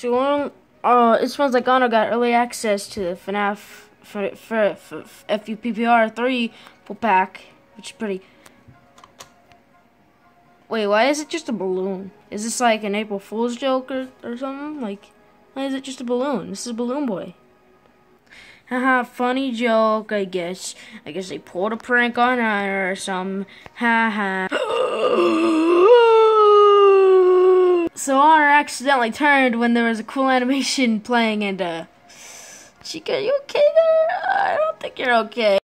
So, it smells like Anna got early access to the FNAF for FUPPR 3 full pack, which is pretty. Wait, why is it just a balloon? Is this like an April Fool's joke or something? Like, why is it just a balloon? This is Balloon Boy. Haha, funny joke, I guess. I guess they pulled a prank on her or something. Haha. So Honor accidentally turned when there was a cool animation playing and, Chica, you okay there? I don't think you're okay.